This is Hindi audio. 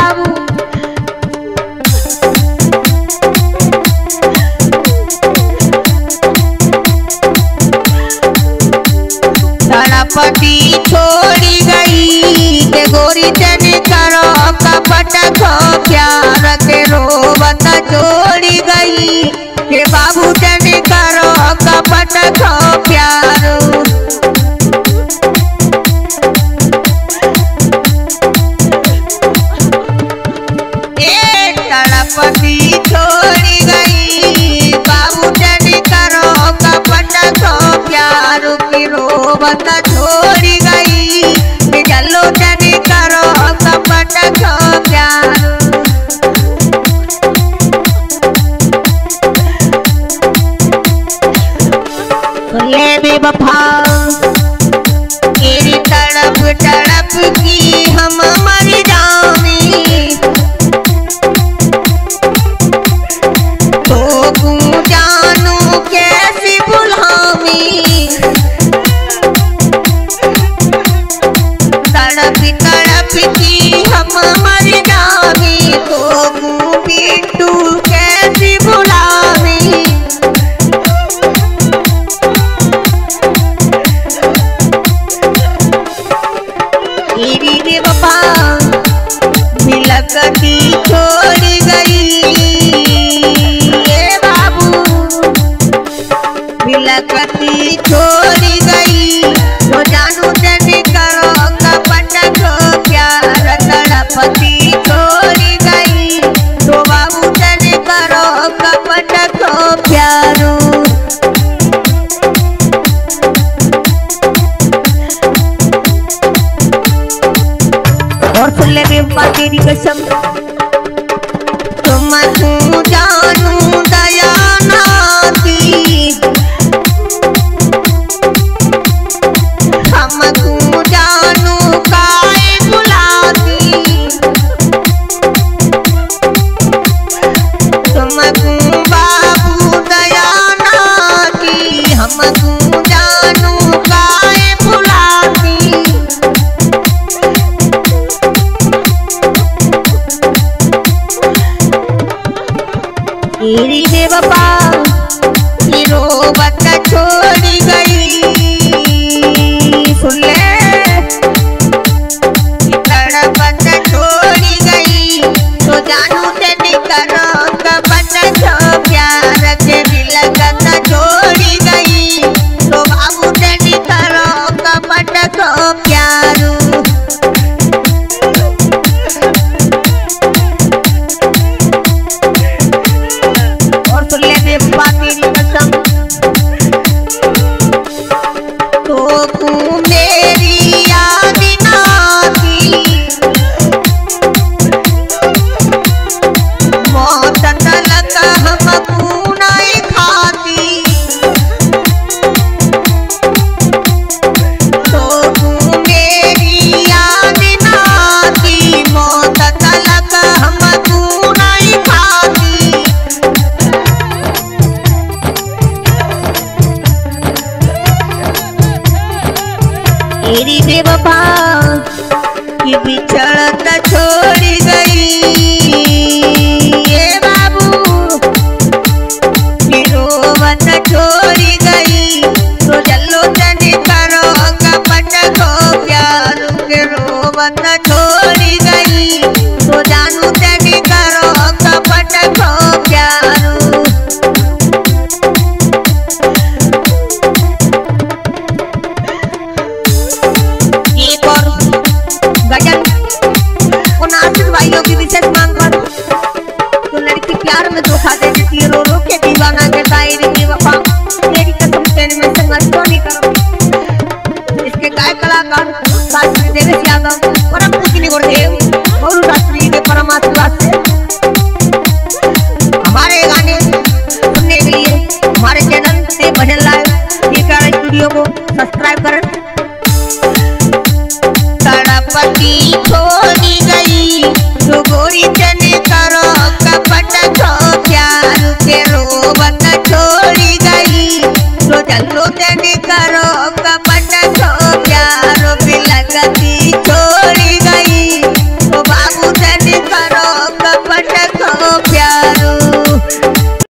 बाबू। तड़पती छोड़ी गई के गोरी चने करो कपट खो प्यार के रोवत छोड़ी गई के बाबू चने करो कपट खो प्यार। तड़पती छोड़ी गई बाबू चने करो कपट खो प्यार की रोवत छोड़ी गई चलो चने करो कपट खो प्यार। ले बेवफा तेरी तड़प तड़प की हम मर जाएं तो तू जानू कैसी भुलावी। तड़प तड़प की हम मर जाएं तो तू बिट्टू कैसी भुलावी। तेरी बेवफा बिलकती छोड़ गई ये बाबू बिलकती छोड़ गई तो जानू चने करो कपट खो प्यार। तड़पती छोड़ गई तो बाबू चने करो कपट खो प्यार। और सुन ले बेवफा तेरी कसम तुम तू जानू दया नाती हम तू जानू काए बुलाती। तुम तू बाबू दया नाती हम तू जानू काए बुलाती। तेरी बेवफा की रोवत छोड़ गई सुन ले तड़पत छोड़ गई तो जानू चने करो कपट खो प्यार के बिलकत छोड़ गई तो बाबू चने करो कपट खो प्यार। तेरी कसम तो तू मेरी याद ना आती मौत तलक हमको नहीं खाती। तो तू मेरी याद ना आती मौत तलक हमको नहीं खाती। तेरी बेवफा की बिछड़त छोड़ गई ये बाबू रोवत छोड़ गई तो चलो चने करो कपट खो प्यार के रोवत छोड़ गई तो जानू चने करो कपट खो प्यार। गजल उन आशिक भाइयों की विशेष मांग पर तो लड़की प्यार में धोखा दे देती है रो रो के दीवाना के शायरी बेवफा तेरी कसम तेरे में संघर्ष तो नहीं करो। इसके गायक कलाकार साथ में देवेश यादव और हम कुछ नहीं करते।